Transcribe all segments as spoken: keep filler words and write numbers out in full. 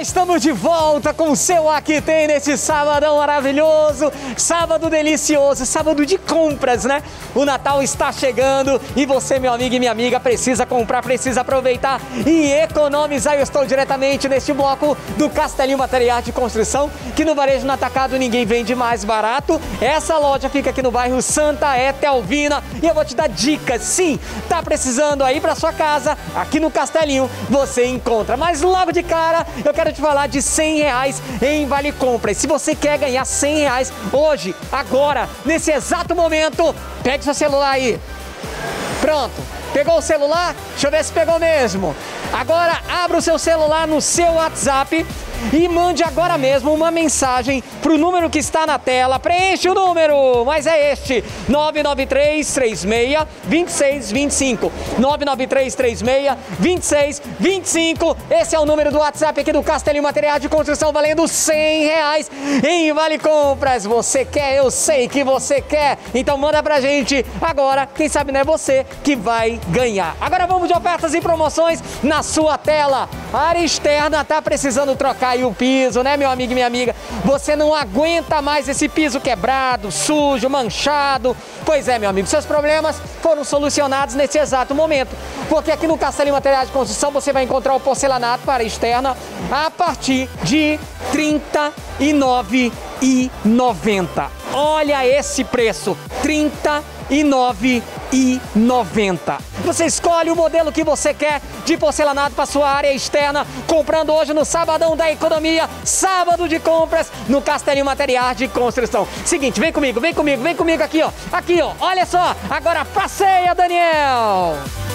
estamos de volta com o seu Aqui Tem nesse sabadão maravilhoso, sábado delicioso, sábado de compras, né? O Natal está chegando e você, meu amigo e minha amiga, precisa comprar, precisa aproveitar e economizar. Eu estou diretamente neste bloco do Castelinho Materiais de Construção, que no varejo no atacado ninguém vende mais barato. Essa loja fica aqui no bairro Santa Etelvina e eu vou te dar dicas. Sim, tá precisando aí para sua casa, aqui no Castelinho você encontra. Mas logo de cara eu quero te falar de cem reais em Vale Compras. Se você quer ganhar cem reais hoje, agora, nesse exato momento, pegue seu celular aí. Pronto, pegou o celular? Deixa eu ver se pegou mesmo. Agora abra o seu celular no seu WhatsApp e mande agora mesmo uma mensagem para o número que está na tela. Preenche o número, mas é este, nove nove três três seis, dois seis dois cinco, nove nove três três seis, dois seis dois cinco. Esse é o número do WhatsApp aqui do Castelinho Materiais de Construção, valendo cem reais em Vale Compras. Você quer? Eu sei que você quer. Então manda pra gente agora, quem sabe não é você que vai ganhar. Agora vamos de ofertas e promoções na sua tela. A área externa tá precisando trocar aí o piso, né, meu amigo e minha amiga? Você não aguenta mais esse piso quebrado, sujo, manchado. Pois é, meu amigo, seus problemas foram solucionados nesse exato momento, porque aqui no Castelinho Materiais de Construção você vai encontrar o porcelanato para a externa a partir de trinta e nove reais e noventa centavos. Olha esse preço, trinta e nove reais e noventa centavos. Você escolhe o modelo que você quer de porcelanato para sua área externa, comprando hoje no Sabadão da Economia, sábado de compras no Castelinho Materiais de Construção. Seguinte, vem comigo, vem comigo, vem comigo aqui, ó. Aqui, ó, olha só, agora passeia, Daniel!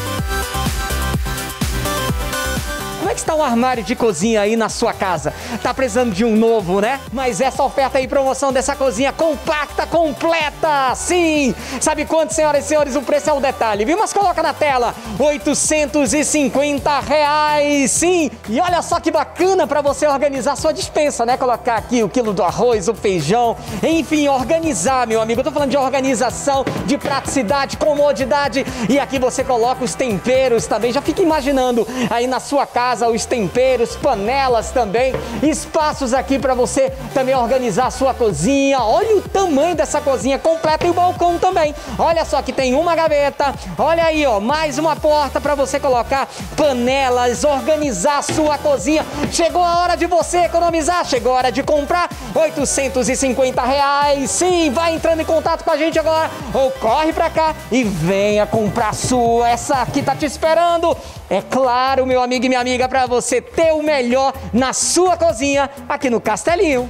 Como é que está um armário de cozinha aí na sua casa? Tá precisando de um novo, né? Mas essa oferta aí, promoção dessa cozinha compacta, completa, sim! Sabe quanto, senhoras e senhores? O preço é um detalhe, viu? Mas coloca na tela, oitocentos e cinquenta reais, sim! E olha só que bacana para você organizar sua despensa, né? Colocar aqui o quilo do arroz, o feijão, enfim, organizar, meu amigo. Eu tô falando de organização, de praticidade, comodidade. E aqui você coloca os temperos também. Já fica imaginando aí na sua casa os temperos, panelas também, espaços aqui para você também organizar a sua cozinha. Olha o tamanho dessa cozinha completa e o balcão também. Olha só que tem uma gaveta, olha aí, ó, mais uma porta para você colocar panelas, organizar a sua cozinha. Chegou a hora de você economizar, chegou a hora de comprar, oitocentos e cinquenta reais. Sim, vai entrando em contato com a gente agora ou corre para cá e venha comprar a sua. Essa aqui tá te esperando. É claro, meu amigo e minha amiga, para você ter o melhor na sua cozinha aqui no Castelinho.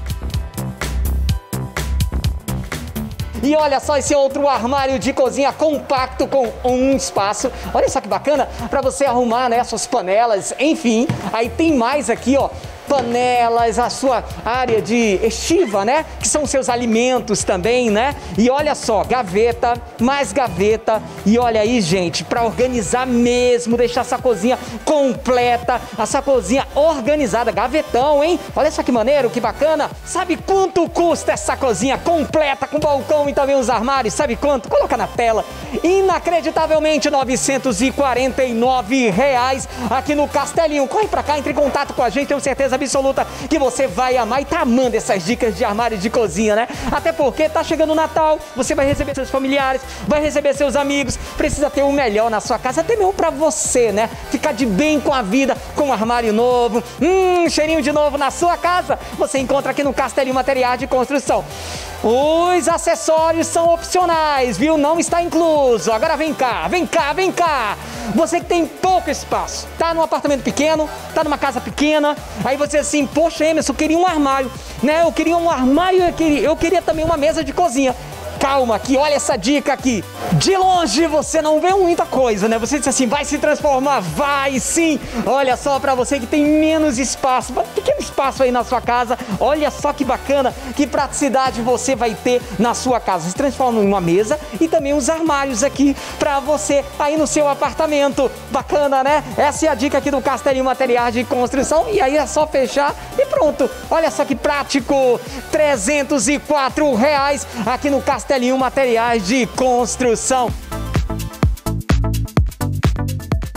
E olha só esse outro armário de cozinha compacto com um espaço. Olha só que bacana para você arrumar, né, suas panelas, enfim. Aí tem mais aqui, ó, panelas, a sua área de estiva, né? Que são seus alimentos também, né? E olha só, gaveta, mais gaveta. E olha aí, gente, para organizar mesmo, deixar essa cozinha completa, essa cozinha organizada, gavetão, hein? Olha só que maneiro, que bacana. Sabe quanto custa essa cozinha completa com balcão e também os armários? Sabe quanto? Coloca na tela. Inacreditavelmente novecentos e quarenta e nove reais aqui no Castelinho. Corre pra cá, entre em contato com a gente, tenho certeza absoluta que você vai amar e tá amando essas dicas de armário de cozinha, né? Até porque tá chegando o Natal, você vai receber seus familiares, vai receber seus amigos, precisa ter o melhor na sua casa, até mesmo pra você, né? Ficar de bem com a vida, com um armário novo, hum, cheirinho de novo na sua casa, você encontra aqui no Castelinho Materiais de Construção. Os acessórios são opcionais, viu? Não está incluso. Agora vem cá, vem cá, vem cá. Você que tem pouco espaço, tá num apartamento pequeno, tá numa casa pequena, aí você assim, poxa, Emerson, eu queria um armário, né? Eu queria um armário, eu queria, eu queria também uma mesa de cozinha. Calma aqui, olha essa dica aqui. De longe você não vê muita coisa, né? Você diz assim, vai se transformar, vai sim. Olha só, para você que tem menos espaço, pequeno espaço aí na sua casa, olha só que bacana, que praticidade você vai ter na sua casa. Se transforma em uma mesa e também uns armários aqui para você aí no seu apartamento. Bacana, né? Essa é a dica aqui do Castelinho Materiais de Construção e aí é só fechar e pronto. Olha só que prático, trezentos e quatro reais aqui no Castelinho Castelinho Materiais de Construção.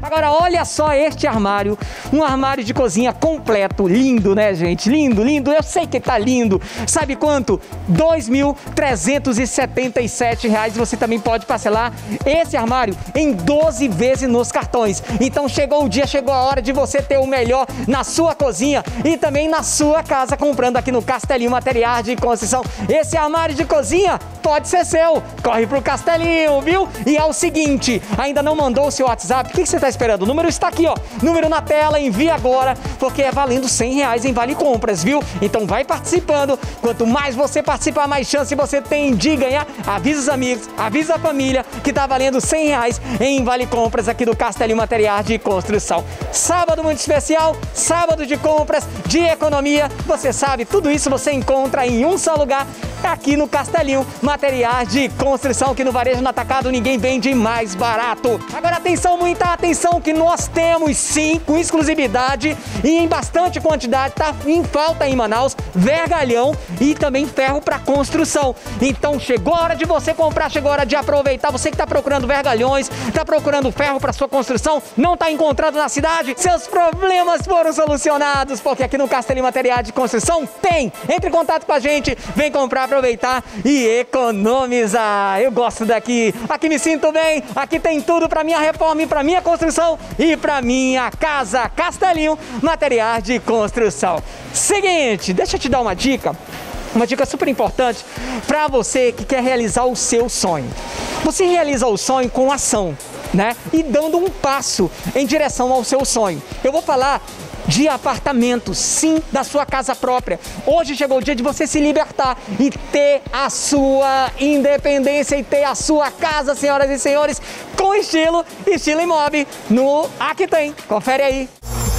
Agora olha só este armário, um armário de cozinha completo, lindo, né, gente? Lindo, lindo, eu sei que tá lindo. Sabe quanto? dois mil trezentos e setenta e sete reais. Você também pode parcelar esse armário em doze vezes nos cartões. Então chegou o dia, chegou a hora de você ter o melhor na sua cozinha e também na sua casa, comprando aqui no Castelinho Materiais de Construção. Esse armário de cozinha pode ser seu. Corre pro Castelinho, viu? E é o seguinte, ainda não mandou o seu WhatsApp? O que, que você está esperando? O número está aqui, ó. Número na tela, envia agora, porque é valendo cem reais em Vale Compras, viu? Então vai participando. Quanto mais você participar, mais chance você tem de ganhar. Avisa os amigos, avisa a família que tá valendo cem reais em Vale Compras aqui do Castelinho Materiais de Construção. Sábado muito especial, sábado de compras, de economia. Você sabe, tudo isso você encontra em um só lugar, aqui no Castelinho Materiais de Construção, que no varejo no atacado ninguém vende mais barato. Agora atenção, muita atenção, que nós temos sim, com exclusividade e em bastante quantidade, tá em falta em Manaus, vergalhão e também ferro para construção. Então chegou a hora de você comprar, chegou a hora de aproveitar. Você que está procurando vergalhões, está procurando ferro para sua construção, não está encontrando na cidade, seus problemas foram solucionados, porque aqui no Castelinho Materiais de Construção tem. Entre em contato com a gente, vem comprar, aproveitar e economizar. Eu gosto daqui, aqui me sinto bem, aqui tem tudo para minha reforma e para minha construção e para minha casa. Castelinho Materiais de Construção. Seguinte, deixa eu te dar uma dica. Uma dica super importante para você que quer realizar o seu sonho. Você realiza o sonho com ação, né? E dando um passo em direção ao seu sonho. Eu vou falar de apartamentos, sim, da sua casa própria. Hoje chegou o dia de você se libertar e ter a sua independência e ter a sua casa, senhoras e senhores, com estilo, estilo Imob no Aqui Tem. Confere aí.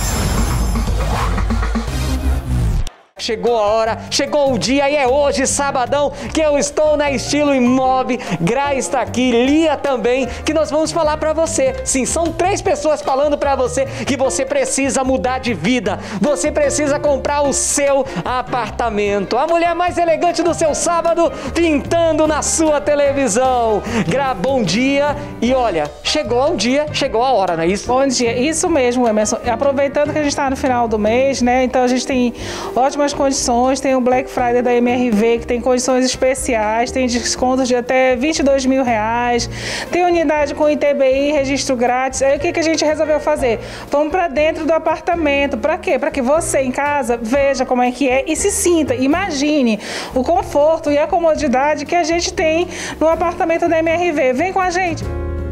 Chegou a hora, chegou o dia e é hoje, sabadão, que eu estou na Estilo Imob. Gra está aqui, Lia também, que nós vamos falar para você. Sim, são três pessoas falando para você que você precisa mudar de vida. Você precisa comprar o seu apartamento. A mulher mais elegante do seu sábado pintando na sua televisão. Gra, bom dia. E olha, chegou o dia, chegou a hora, não é isso? Bom dia, isso mesmo, Emerson. Aproveitando que a gente está no final do mês, né? Então a gente tem ótimas condições, tem o Black Friday da M R V, que tem condições especiais, tem descontos de até vinte e dois mil reais, tem unidade com I T B I, registro grátis. Aí o que, que a gente resolveu fazer? Vamos para dentro do apartamento. Para quê? Para que você em casa veja como é que é e se sinta, imagine o conforto e a comodidade que a gente tem no apartamento da M R V. Vem com a gente!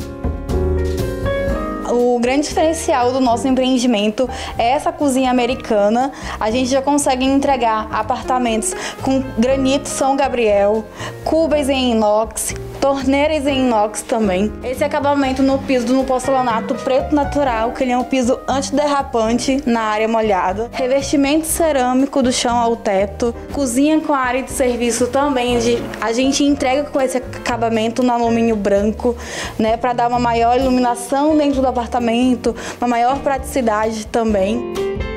O grande diferencial do nosso empreendimento é essa cozinha americana. A gente já consegue entregar apartamentos com granito São Gabriel, cubas em inox, torneiras em inox também. Esse acabamento no piso no porcelanato preto natural, que ele é um piso antiderrapante na área molhada. Revestimento cerâmico do chão ao teto. Cozinha com área de serviço também. A gente entrega com esse acabamento no alumínio branco, né, para dar uma maior iluminação dentro do apartamento, uma maior praticidade também.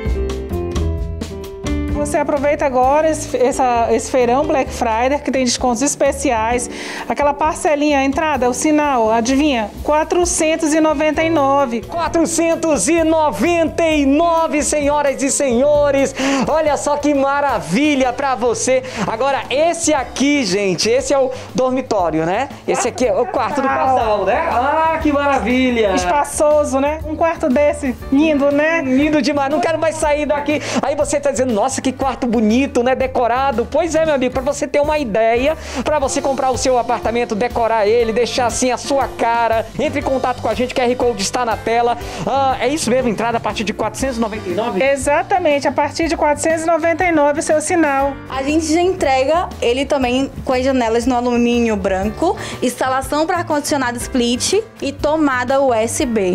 Você aproveita agora esse, essa, esse feirão Black Friday, que tem descontos especiais. Aquela parcelinha, a entrada, o sinal, adivinha? quatrocentos e noventa e nove. quatrocentos e noventa e nove, senhoras e senhores. Olha só que maravilha pra você. Agora, esse aqui, gente, esse é o dormitório, né? Esse aqui é o quarto do casal, né? Ah, que maravilha. Espaçoso, né? Um quarto desse, lindo, né? Lindo demais, não quero mais sair daqui. Aí você tá dizendo, nossa, que quarto bonito, né? Decorado. Pois é, meu amigo, para você ter uma ideia, para você comprar o seu apartamento, decorar ele, deixar assim a sua cara, entre em contato com a gente, o Q R Code está na tela. Ah, é isso mesmo, entrada a partir de quatrocentos e noventa e nove? Exatamente, a partir de quatrocentos e noventa e nove o seu sinal. A gente já entrega ele também com as janelas no alumínio branco, instalação para ar-condicionado split e tomada U S B.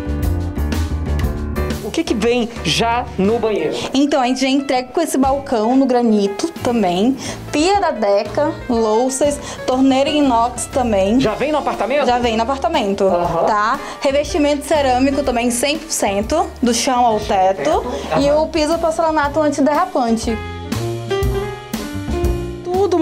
O que que vem já no banheiro? Então, a gente já entrega com esse balcão no granito também, pia da Deca, louças, torneira em inox também. Já vem no apartamento? Já vem no apartamento, uhum. Tá? Revestimento cerâmico também cem por cento, do chão ao teto, uhum. E o piso porcelanato antiderrapante. Tudo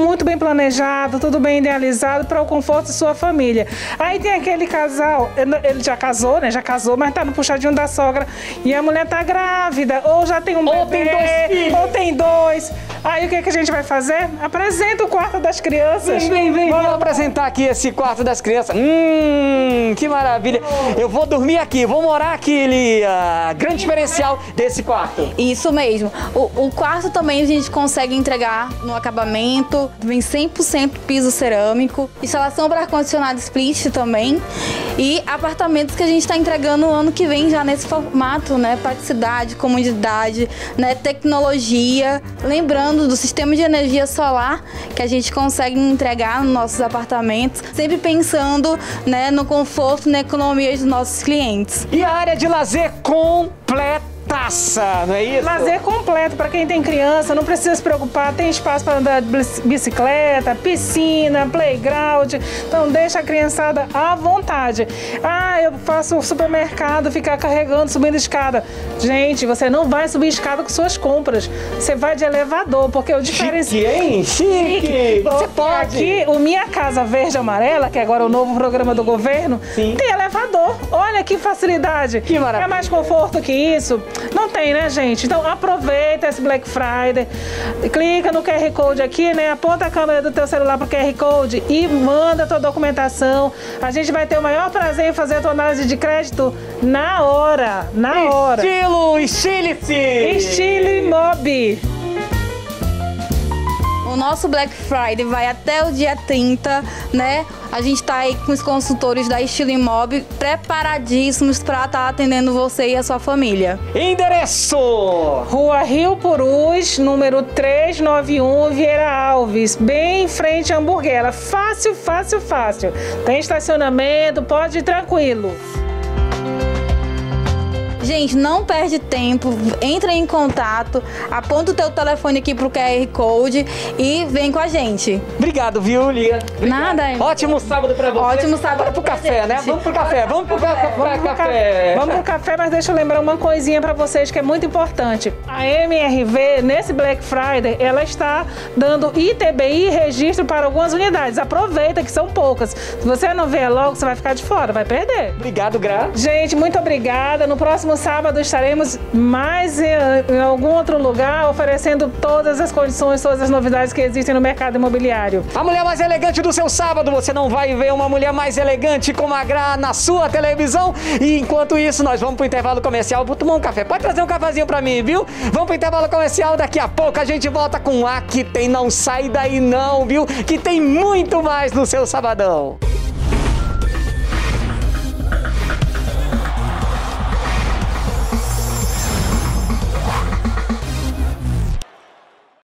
muito bem planejado, tudo bem idealizado para o conforto de sua família. Aí tem aquele casal, ele já casou, né? Já casou, mas tá no puxadinho da sogra e a mulher tá grávida, ou já tem um ou bebê, tem dois filhos. ou tem dois. Aí o que, que a gente vai fazer? Apresenta o quarto das crianças. Vem, vem, vem. Vamos apresentar aqui esse quarto das crianças. Hum, que maravilha. Eu vou dormir aqui, vou morar aqui, Lia. Grande diferencial desse quarto. Isso mesmo. O, o quarto também a gente consegue entregar no acabamento, vem cem por cento piso cerâmico, instalação para ar-condicionado split também, e apartamentos que a gente está entregando no ano que vem já nesse formato, né? Praticidade, comodidade, né? Tecnologia. Lembrando do sistema de energia solar que a gente consegue entregar nos nossos apartamentos, sempre pensando, né, no conforto e na economia dos nossos clientes. E a área de lazer completa. Taça, não é isso? Lazer completo para quem tem criança, não precisa se preocupar, tem espaço para andar de bicicleta, piscina, playground, então deixa a criançada à vontade. Ah, eu faço o supermercado, ficar carregando, subindo escada. Gente, você não vai subir escada com suas compras, você vai de elevador, porque o diferencial... Chique, hein? Chique! Você pode! Aqui, o Minha Casa Verde Amarela, que é agora o novo programa do governo, sim, tem elevador. Olha que facilidade! Que maravilha! É mais conforto que isso? Não tem, né, gente? Então aproveita esse Black Friday, clica no Q R Code aqui, né? Aponta a câmera do teu celular pro Q R Code e manda a tua documentação. A gente vai ter o maior prazer em fazer a tua análise de crédito na hora, na hora. Estilo, estile-se! Estilo Mob. O nosso Black Friday vai até o dia trinta, né? A gente tá aí com os consultores da Estilo Mob preparadíssimos para estar atendendo você e a sua família. Endereço: Rua Rio Purus, número trezentos e noventa e um, Vieira Alves, bem em frente à Hamburguera. Fácil, fácil, fácil. Tem estacionamento, pode ir tranquilo. Gente, não perde tempo, entra em contato, aponta o teu telefone aqui pro Q R Code e vem com a gente. Obrigado, viu, Lia? Obrigado. Nada, hein? Ótimo sábado pra você. Ótimo sábado. Bora pro café, né? Vamos pro café, vamos pro café. Vamos pro café. Vamos pro café, mas deixa eu lembrar uma coisinha pra vocês que é muito importante. A M R V, nesse Black Friday, ela está dando I T B I registro para algumas unidades. Aproveita que são poucas. Se você não vier logo, você vai ficar de fora, vai perder. Obrigado, Gra. Gente, muito obrigada. No próximo sábado estaremos mais em, em algum outro lugar oferecendo todas as condições, todas as novidades que existem no mercado imobiliário. A mulher mais elegante do seu sábado, você não vai ver uma mulher mais elegante como a Gra na sua televisão. E enquanto isso, nós vamos pro intervalo comercial. Vou tomar um café. Pode trazer um cafezinho pra mim, viu? Vamos pro intervalo comercial. Daqui a pouco a gente volta com A Que Tem. Não sai daí não, viu? Que tem muito mais no seu sabadão.